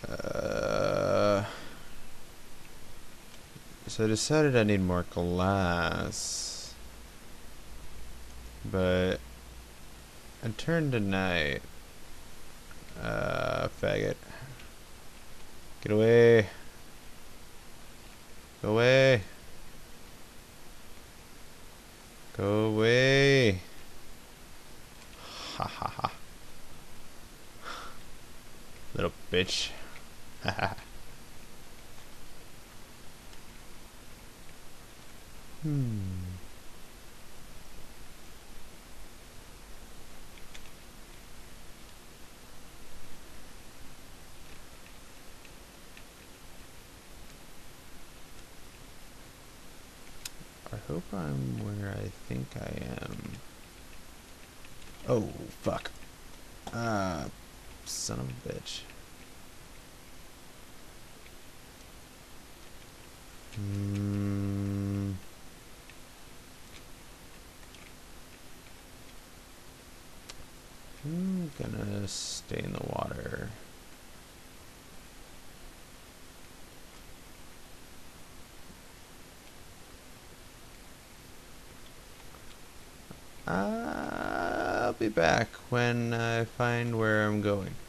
So I decided I need more glass, but I turned to night. Faggot. Get away. Go away. Go away. Ha ha ha. Little bitch. Haha. I hope I'm where I think I am. Oh, fuck. Son of a bitch. I'm gonna stay in the water. I'll be back when I find where I'm going.